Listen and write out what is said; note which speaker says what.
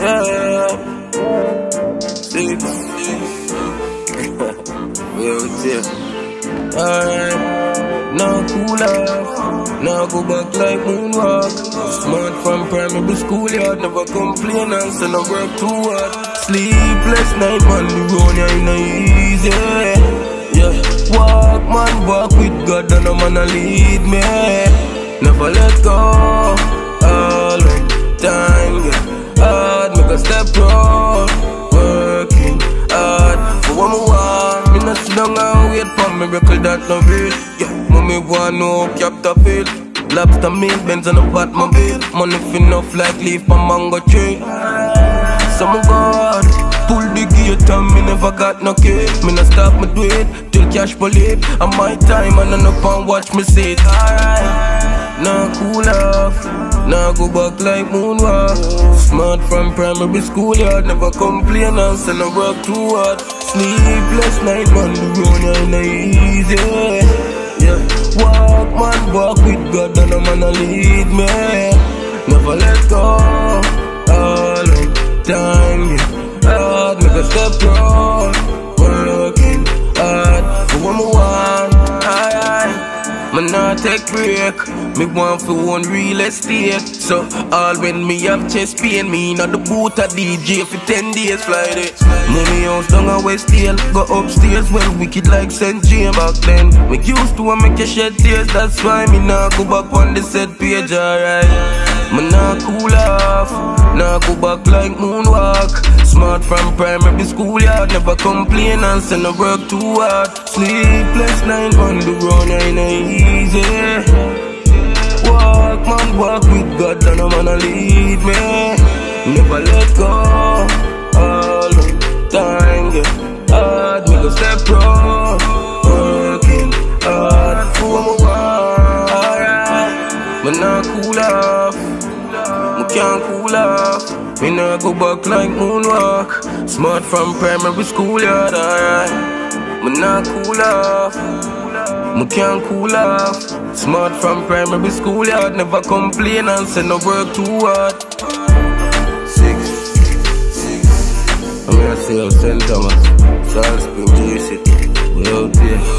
Speaker 1: Yeah. 6. Well, yeah. Alright. Now cool off. Now go back like moonwalk. Smart from primary school, yard. Never complain and say no work too hard. Sleepless night, man, the road ain't easy. Yeah, walk, man, walk with God and a man a lead me. Never let go, all the time, yeah. Hard, make a step road, working hard. For what me want, me not sit down and wait for miracle that no real. Yeah, mommy want no capta field. Lobster meat, Benz on a Batmobile. Money fin enough like leaf from mango tree. Some God, pull the gate and me never got no key. Me not stop me do it till cash police. And my time and up and watch me see it. Alright, now cool off. Now go back like moonwalk. Smart from primary school, yard. Never complain and say no work too hard. Sleepless night, man, the road ain't easy. Yeah, walk, man, walk with God and a man a lead me. Never let go, all the time, yeah. Hard, make a step road, working hard for what me want. Me not take break, me want for one real estate. So all when me have chest pain, me not the boot a DJ for 10 days fly day. Money house down a West Hill, go upstairs, well wicked like St. James. Back then, me used to make you shed tears, that's why me not go back on the set page, alright. Me not cool off, now go back like moonwalk. Smart from primary school, yard. Never complain and say no work too hard. Sleepless night on the road ain't easy. Walk, man, walk with God and a man a lead me. Never let go, all the time, yeah. Hard, make a step road, working hard for what me want. Alright, me not cool off, me can't cool off. Me nah go back like moonwalk. Smart from primary school, yard, alright. Me nah cool off, me can't cool off. Smart from primary school, yard. Never complain and say no work too hard. 6. I'm gonna say St. Thomas, Salisbury, City. We out there.